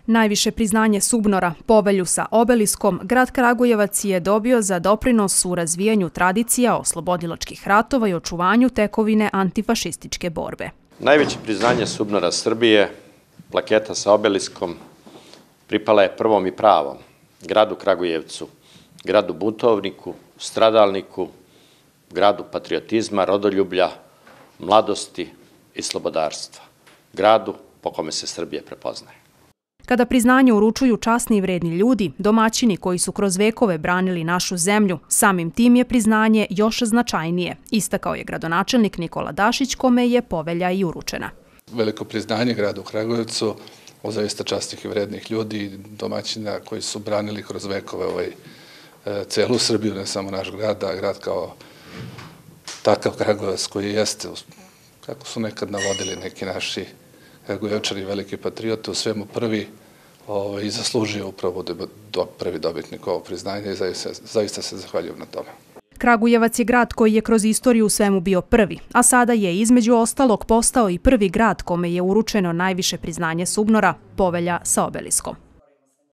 Najviše priznanje SUBNOR-a, povelju sa obeliskom, grad Kragujevac je dobio za doprinos u razvijanju tradicija oslobodilačkih ratova i očuvanju tekovine antifašističke borbe. Najveće priznanje SUBNOR-a Srbije, plaketa sa obeliskom, pripala je prvom i pravom gradu Kragujevcu, gradu buntovniku, stradalniku, gradu patriotizma, rodoljublja, mladosti i slobodarstva, gradu po kome se Srbija prepoznaje. Kada priznanje uručuju časni i vredni ljudi, domaćini koji su kroz vekove branili našu zemlju, samim tim je priznanje još značajnije, istakao je gradonačelnik Nikola Dašić, kome je povelja i uručena. Veliko priznanje gradu Kragujevcu od zaista časnih i vrednih ljudi, domaćina koji su branili kroz vekove celu Srbiju, ne samo naš grad, a grad kao takav Kragujevac koji jeste, kako su nekad navodili neki naši Kragujevčani, veliki patriote, u svemu prvi i zaslužio upravo prvi dobitnik ovog priznanja i zaista se zahvaljujem na tome. Kragujevac je grad koji je kroz istoriju u svemu bio prvi, a sada je između ostalog postao i prvi grad kome je uručeno najviše priznanje SUBNOR-a, povelja sa obeliskom.